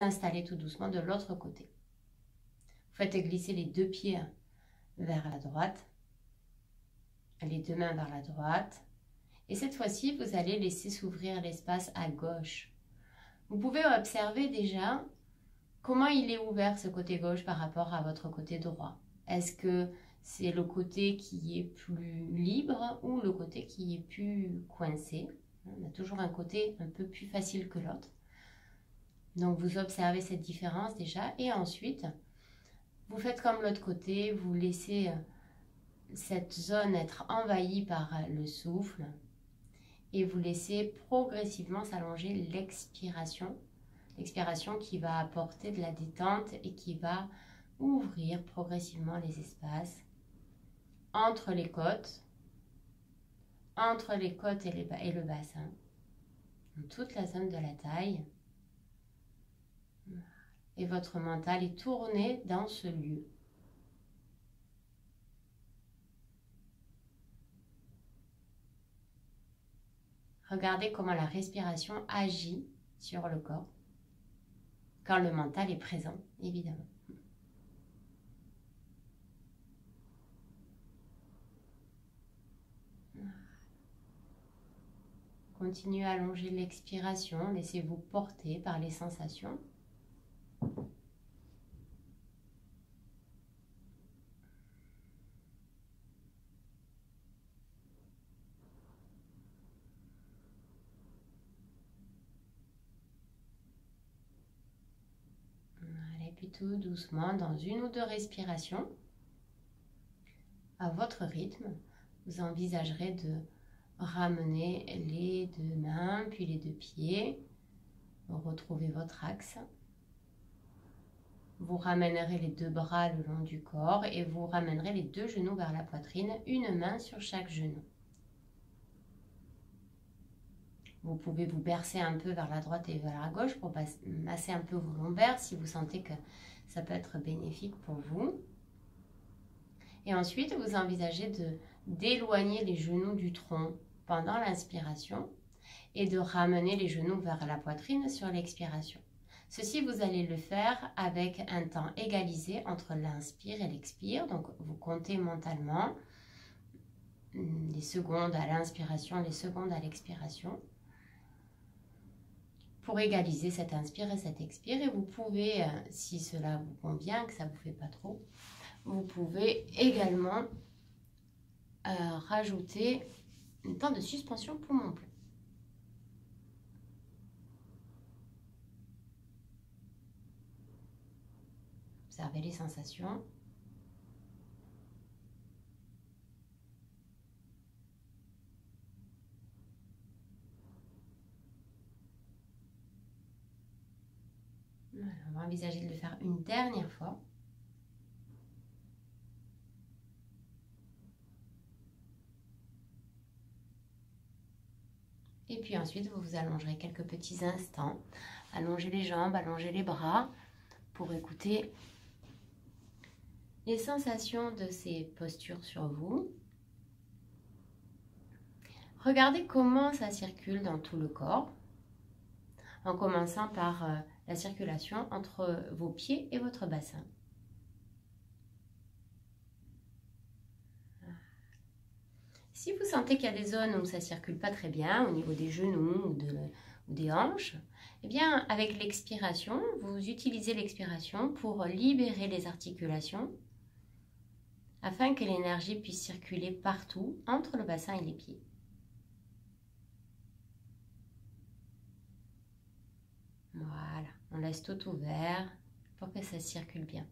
installer tout doucement de l'autre côté. Vous faites glisser les deux pieds vers la droite, les deux mains vers la droite. Et cette fois-ci, vous allez laisser s'ouvrir l'espace à gauche. Vous pouvez observer déjà comment il est ouvert ce côté gauche par rapport à votre côté droit. Est-ce que c'est le côté qui est plus libre ou le côté qui est plus coincé? On a toujours un côté un peu plus facile que l'autre. Donc vous observez cette différence déjà et ensuite vous faites comme l'autre côté, vous laissez cette zone être envahie par le souffle et vous laissez progressivement s'allonger l'expiration. L'expiration qui va apporter de la détente et qui va ouvrir progressivement les espaces entre les côtes et le bassin, dans toute la zone de la taille. Et votre mental est tourné dans ce lieu. Regardez comment la respiration agit sur le corps quand le mental est présent, évidemment. Continuez à allonger l'expiration, laissez-vous porter par les sensations. Et puis tout doucement, dans une ou deux respirations, à votre rythme, vous envisagerez de ramener les deux mains, puis les deux pieds. Vous retrouvez votre axe. Vous ramènerez les deux bras le long du corps et vous ramènerez les deux genoux vers la poitrine, une main sur chaque genou. Vous pouvez vous bercer un peu vers la droite et vers la gauche pour masser un peu vos lombaires si vous sentez que ça peut être bénéfique pour vous. Et ensuite, vous envisagez d'éloigner les genoux du tronc pendant l'inspiration et de ramener les genoux vers la poitrine sur l'expiration. Ceci, vous allez le faire avec un temps égalisé entre l'inspire et l'expire. Donc, vous comptez mentalement les secondes à l'inspiration, les secondes à l'expiration pour égaliser cette inspire et cette expire. Et vous pouvez, si cela vous convient, que ça ne vous fait pas trop, vous pouvez également rajouter un temps de suspension poumon plein. Observez les sensations. Voilà, on va envisager de le faire une dernière fois. Et puis ensuite, vous vous allongerez quelques petits instants. Allongez les jambes, allongez les bras pour écouter les sensations de ces postures sur vous. Regardez comment ça circule dans tout le corps, en commençant par la circulation entre vos pieds et votre bassin. Si vous sentez qu'il y a des zones où ça ne circule pas très bien, au niveau des genoux ou des hanches, eh bien, avec l'expiration, vous utilisez l'expiration pour libérer les articulations afin que l'énergie puisse circuler partout entre le bassin et les pieds. Voilà, on laisse tout ouvert pour que ça circule bien.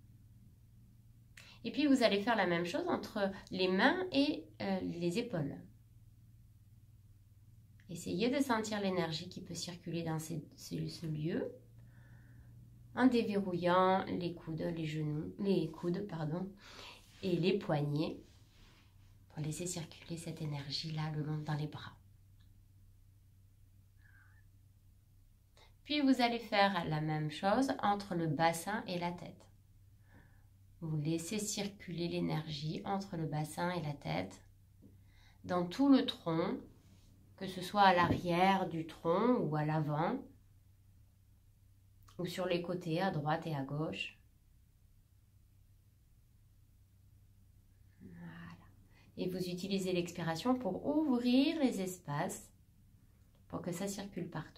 Et puis, vous allez faire la même chose entre les mains et les épaules. Essayez de sentir l'énergie qui peut circuler dans ce lieu en déverrouillant les coudes, et les poignets pour laisser circuler cette énergie-là le long dans les bras. Puis, vous allez faire la même chose entre le bassin et la tête. Vous laissez circuler l'énergie entre le bassin et la tête, dans tout le tronc, que ce soit à l'arrière du tronc ou à l'avant, ou sur les côtés, à droite et à gauche. Voilà. Et vous utilisez l'expiration pour ouvrir les espaces, pour que ça circule partout.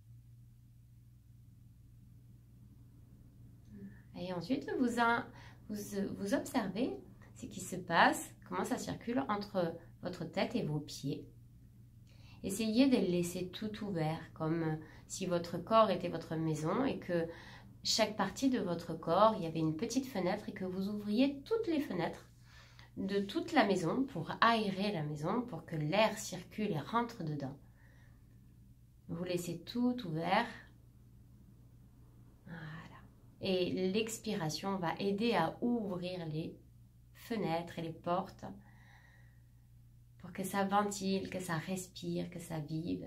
Et ensuite, vous observez ce qui se passe, comment ça circule entre votre tête et vos pieds. Essayez de le laisser tout ouvert, comme si votre corps était votre maison et que chaque partie de votre corps, il y avait une petite fenêtre et que vous ouvriez toutes les fenêtres de toute la maison pour aérer la maison, pour que l'air circule et rentre dedans. Vous laissez tout ouvert. Voilà. Et l'expiration va aider à ouvrir les fenêtres et les portes pour que ça ventile, que ça respire, que ça vive.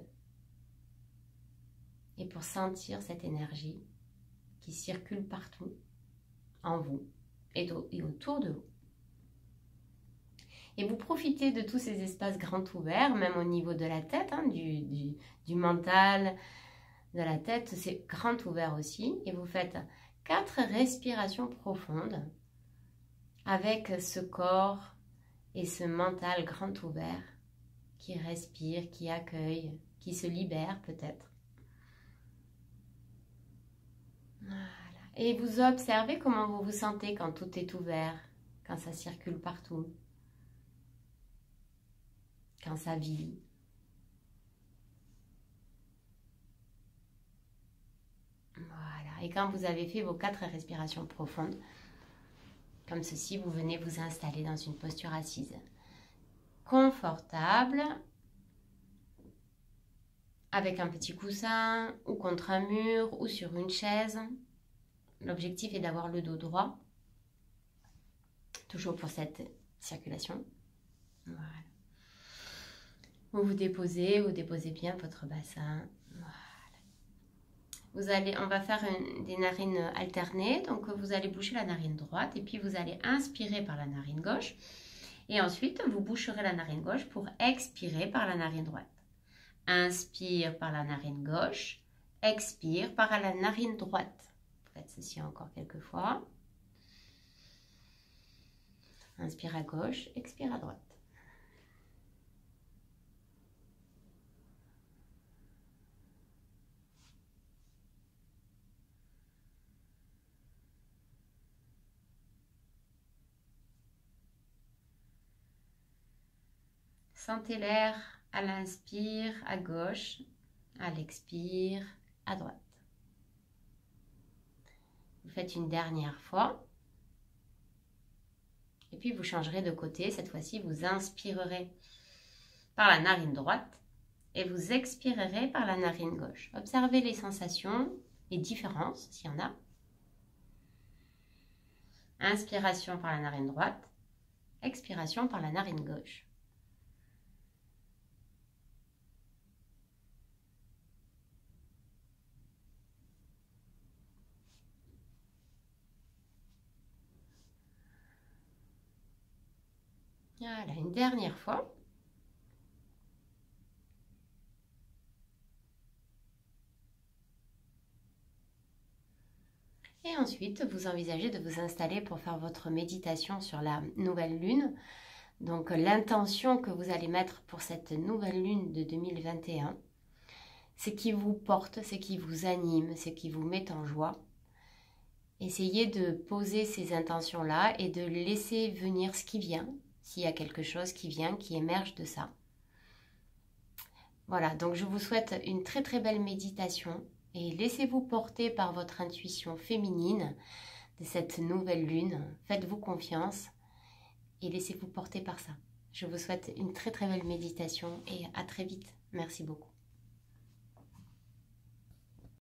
Et pour sentir cette énergie qui circule partout, en vous et autour de vous. Et vous profitez de tous ces espaces grands ouverts, même au niveau de la tête, hein, du mental, de la tête, c'est grand ouvert aussi. Et vous faites 4 respirations profondes avec ce corps et ce mental grand ouvert qui respire, qui accueille, qui se libère peut-être. Voilà. Et vous observez comment vous vous sentez quand tout est ouvert, quand ça circule partout, quand ça vit. Voilà. Et quand vous avez fait vos 4 respirations profondes, comme ceci, vous venez vous installer dans une posture assise. Confortable, avec un petit coussin, ou contre un mur, ou sur une chaise. L'objectif est d'avoir le dos droit, toujours pour cette circulation. Voilà. Vous déposez bien votre bassin. Voilà. On va faire des narines alternées, donc vous allez boucher la narine droite et puis vous allez inspirer par la narine gauche. Et ensuite, vous boucherez la narine gauche pour expirer par la narine droite. Inspire par la narine gauche, expire par la narine droite. Faites ceci encore quelques fois. Inspire à gauche, expire à droite. Sentez l'air à l'inspire à gauche, à l'expire à droite. Vous faites une dernière fois. Et puis vous changerez de côté. Cette fois-ci, vous inspirerez par la narine droite et vous expirerez par la narine gauche. Observez les sensations, les différences, s'il y en a. Inspiration par la narine droite, expiration par la narine gauche. Voilà, une dernière fois. Et ensuite, vous envisagez de vous installer pour faire votre méditation sur la nouvelle lune. Donc, l'intention que vous allez mettre pour cette nouvelle lune de 2021, c'est qui vous porte, c'est qui vous anime, c'est qui vous met en joie. Essayez de poser ces intentions-là et de laisser venir ce qui vient, s'il y a quelque chose qui vient, qui émerge de ça. Voilà, donc je vous souhaite une très très belle méditation et laissez-vous porter par votre intuition féminine de cette nouvelle lune. Faites-vous confiance et laissez-vous porter par ça. Je vous souhaite une très très belle méditation et à très vite. Merci beaucoup.